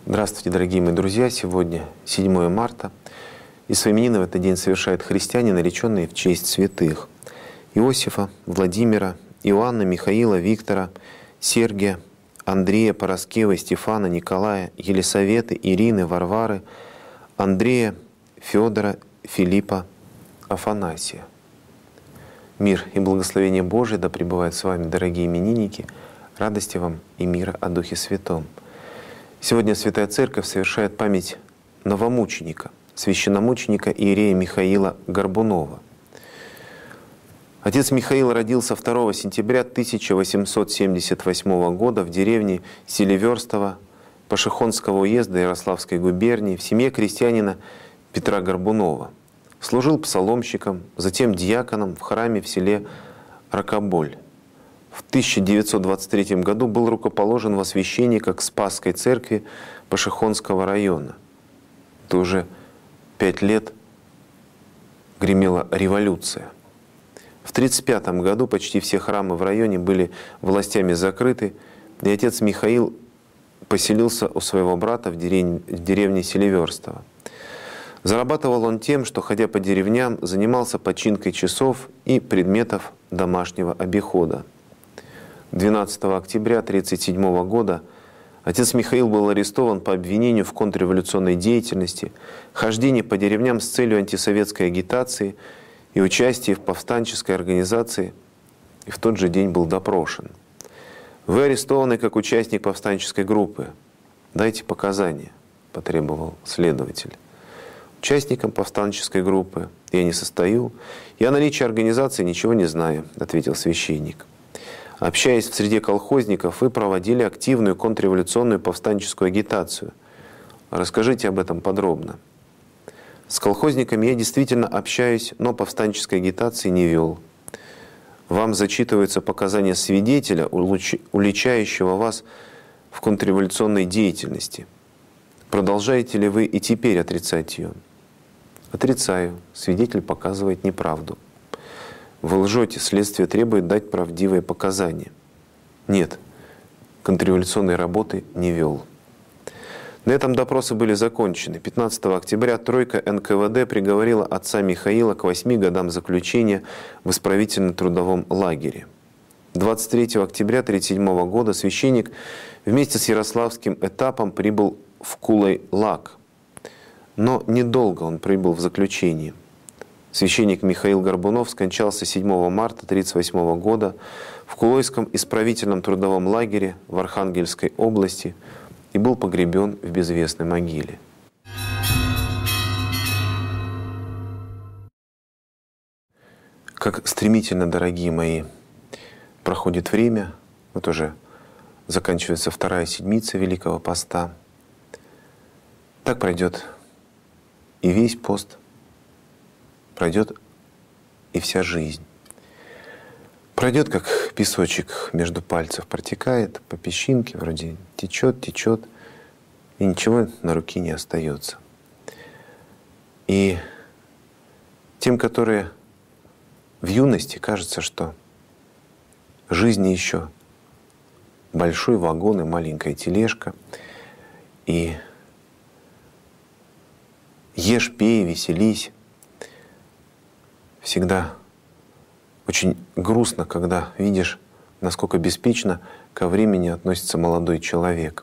Здравствуйте, дорогие мои друзья! Сегодня 7 марта, и свои именины в этот день совершают христиане, нареченные в честь святых Иосифа, Владимира, Иоанна, Михаила, Виктора, Сергия, Андрея, Параскева, Стефана, Николая, Елисаветы, Ирины, Варвары, Андрея, Федора, Филиппа, Афанасия. Мир и благословение Божие да пребывают с вами, дорогие именинники, радости вам и мира о Духе Святом. Сегодня Святая Церковь совершает память новомученика, священномученика иерея Михаила Горбунова. Отец Михаил родился 2 сентября 1878 года в деревне Селиверстово Пашихонского уезда Ярославской губернии в семье крестьянина Петра Горбунова. Служил псаломщиком, затем диаконом в храме в селе Ракоболь. В 1923 году был рукоположен во священника к Спасской церкви Пашихонского района. Это уже 5 лет гремела революция. В 1935 году почти все храмы в районе были властями закрыты, и отец Михаил поселился у своего брата в деревне Селиверстово. Зарабатывал он тем, что, ходя по деревням, занимался починкой часов и предметов домашнего обихода. 12 октября 1937 года отец Михаил был арестован по обвинению в контрреволюционной деятельности, хождении по деревням с целью антисоветской агитации и участии в повстанческой организации, и в тот же день был допрошен. «Вы арестованы как участник повстанческой группы. Дайте показания», — потребовал следователь. «Участником повстанческой группы я не состою, и о наличии организации ничего не знаю», — ответил священник. «Общаясь в среде колхозников, вы проводили активную контрреволюционную повстанческую агитацию. Расскажите об этом подробно». «С колхозниками я действительно общаюсь, но повстанческой агитации не вел. Вам зачитываются показания свидетеля, уличающего вас в контрреволюционной деятельности. Продолжаете ли вы и теперь отрицать ее?» «Отрицаю. Свидетель показывает неправду». «Вы лжете, следствие требует дать правдивые показания». «Нет, контрреволюционной работы не вел». На этом допросы были закончены. 15 октября тройка НКВД приговорила отца Михаила к 8 годам заключения в исправительно-трудовом лагере. 23 октября 1937 года священник вместе с ярославским этапом прибыл в Кулай-Лаг. Но недолго он прибыл в заключении. Священник Михаил Горбунов скончался 7 марта 1938 года в Кулойском исправительном трудовом лагере в Архангельской области и был погребен в безвестной могиле. Как стремительно, дорогие мои, проходит время. Вот уже заканчивается 2-я седмица Великого Поста. Так пройдет и весь пост, пройдет и вся жизнь. Пройдет, как песочек между пальцев протекает по песчинке, вроде течет, течет, и ничего на руке не остается. И тем, которые в юности кажется, что жизни еще большой вагон и маленькая тележка, и ешь, пей, веселись. Всегда очень грустно, когда видишь, насколько беспечно ко времени относится молодой человек.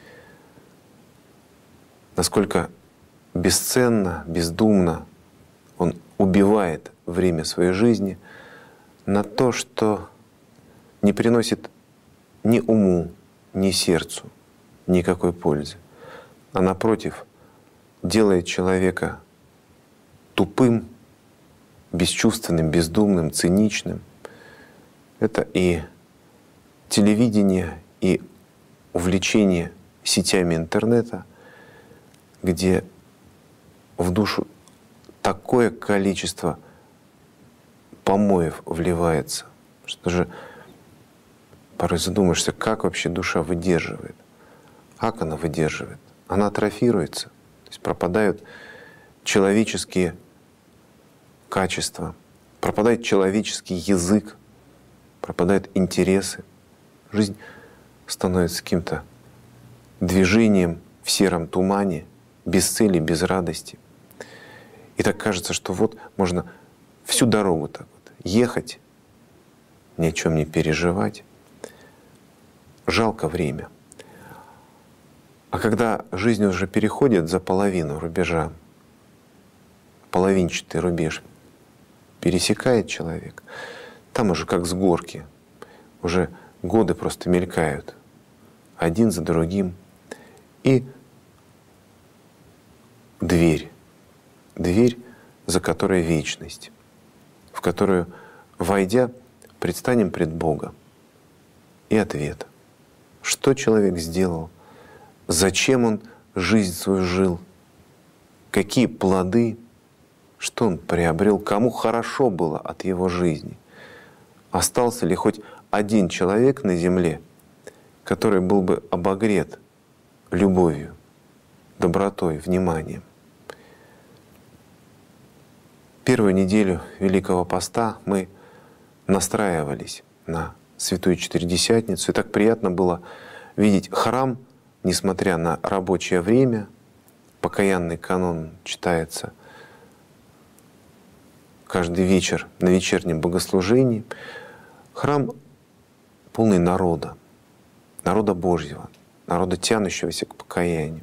Насколько бесценно, бездумно он убивает время своей жизни на то, что не приносит ни уму, ни сердцу никакой пользы, а напротив, делает человека тупым, бесчувственным, бездумным, циничным. Это и телевидение, и увлечение сетями интернета, где в душу такое количество помоев вливается, что же порой задумаешься, как вообще душа выдерживает. Как она выдерживает? Она атрофируется, то есть пропадают человеческие качества, пропадает человеческий язык, пропадают интересы. Жизнь становится каким-то движением в сером тумане, без цели, без радости. И так кажется, что вот можно всю дорогу так вот ехать, ни о чем не переживать. Жалко время. А когда жизнь уже переходит за половину рубежа, половинчатый рубеж пересекает человек, там уже как с горки, уже годы просто мелькают один за другим. И дверь, за которой вечность, в которую, войдя, предстанем пред Богом. И ответ. Что человек сделал? Зачем он жизнь свою жил? Какие плоды? Что он приобрел? Кому хорошо было от его жизни? Остался ли хоть один человек на земле, который был бы обогрет любовью, добротой, вниманием? Первую неделю Великого Поста мы настраивались на Святую Четыредесятницу, и так приятно было видеть храм, несмотря на рабочее время. Покаянный канон читается каждый вечер на вечернем богослужении. Храм полный народа Божьего, народа, тянущегося к покаянию.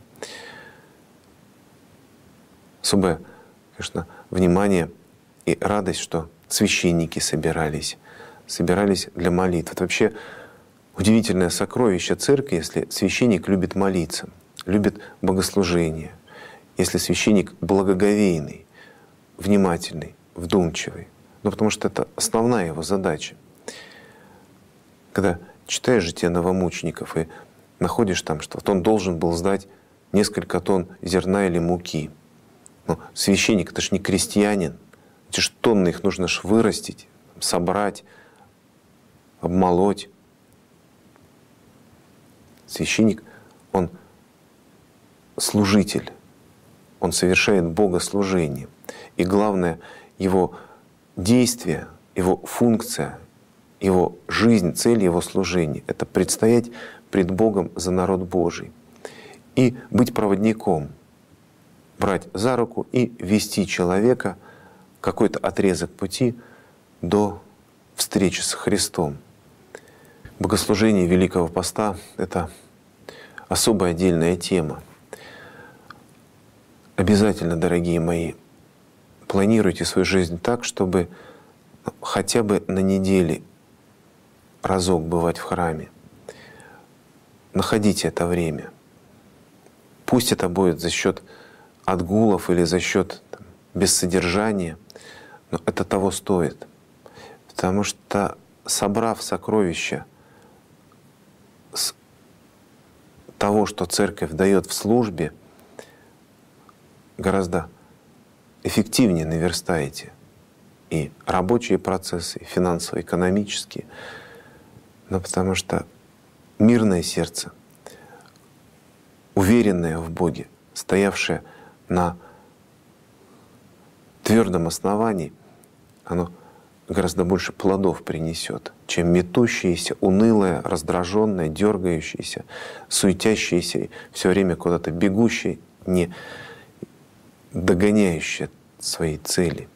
Особое, конечно, внимание и радость, что священники собирались для молитв. Это вообще удивительное сокровище церкви, если священник любит молиться, любит богослужение, если священник благоговейный, внимательный, вдумчивый. Ну, потому что это основная его задача. Когда читаешь житие новомучеников и находишь там, что вот он должен был сдать несколько тонн зерна или муки. Но священник — это ж не крестьянин. Эти ж тонны, их нужно ж вырастить, собрать, обмолоть. Священник, он служитель, он совершает богослужение. И главное, его действие, его функция, его жизнь, цель его служения — это предстоять пред Богом за народ Божий и быть проводником, брать за руку и вести человека какой-то отрезок пути до встречи с Христом. Богослужение Великого Поста — это особая отдельная тема. Обязательно, дорогие мои, планируйте свою жизнь так, чтобы хотя бы на неделе разок бывать в храме. Находите это время. Пусть это будет за счет отгулов или за счет бессодержания, но это того стоит. Потому что, собрав сокровища с того, что Церковь дает в службе, гораздо эффективнее наверстаете и рабочие процессы, и финансово-экономические. Но потому что мирное сердце, уверенное в Боге, стоявшее на твердом основании, оно гораздо больше плодов принесет, чем метущееся, унылое, раздраженное, дергающееся, суетящееся и все время куда-то бегущее, не догоняющее своей цели.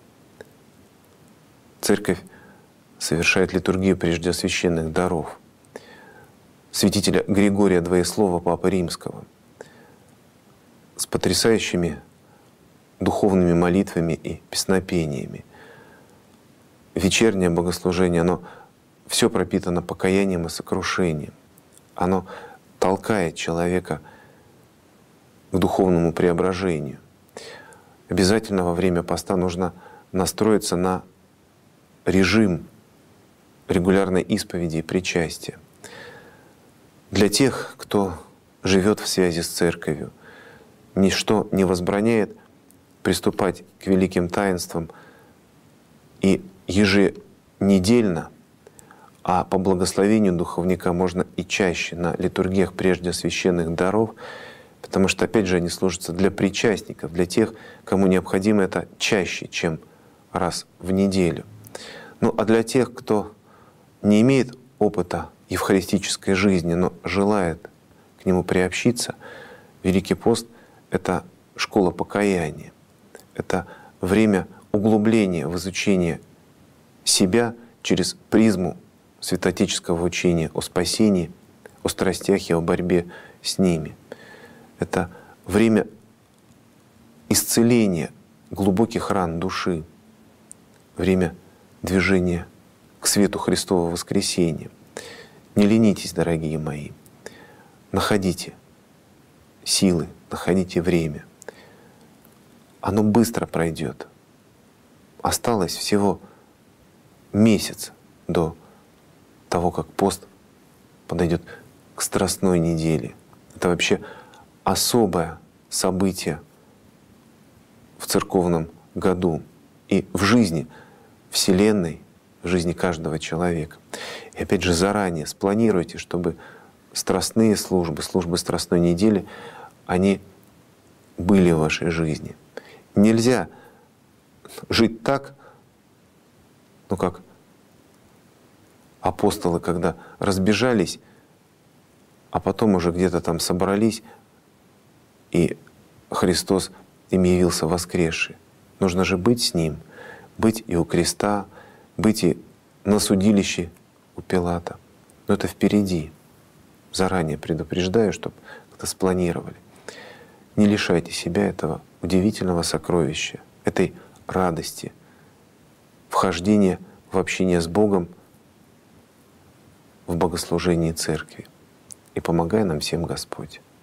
Церковь совершает литургию прежде священных даров. Святителя Григория Двоеслова, Папы Римского, с потрясающими духовными молитвами и песнопениями. Вечернее богослужение, оно все пропитано покаянием и сокрушением. Оно толкает человека к духовному преображению. Обязательно во время поста нужно настроиться на режим регулярной исповеди и причастия. Для тех, кто живет в связи с Церковью, ничто не возбраняет приступать к великим таинствам и еженедельно, а по благословению духовника можно и чаще на литургиях прежде священных даров, потому что, опять же, они служатся для причастников, для тех, кому необходимо это чаще, чем раз в неделю. Ну а для тех, кто не имеет опыта евхаристической жизни, но желает к нему приобщиться, Великий пост — это школа покаяния, это время углубления в изучение себя через призму святоотеческого учения о спасении, о страстях и о борьбе с ними. Это время исцеления глубоких ран души, время движения к свету Христового воскресения. Не ленитесь, дорогие мои, находите силы, находите время. Оно быстро пройдет. Осталось всего месяц до того, как пост подойдет к Страстной неделе. Это вообще особое событие в церковном году и в жизни Вселенной, в жизни каждого человека. И опять же заранее спланируйте, чтобы страстные службы, службы Страстной недели, они были в вашей жизни. Нельзя жить так, ну как апостолы, когда разбежались, а потом уже где-то там собрались, и Христос им явился воскресший. Нужно же быть с Ним, быть и у креста, быть и на судилище у Пилата. Но это впереди. Заранее предупреждаю, чтобы это спланировали. Не лишайте себя этого удивительного сокровища, этой радости, вхождения в общение с Богом в богослужении Церкви. И помогай нам всем Господь.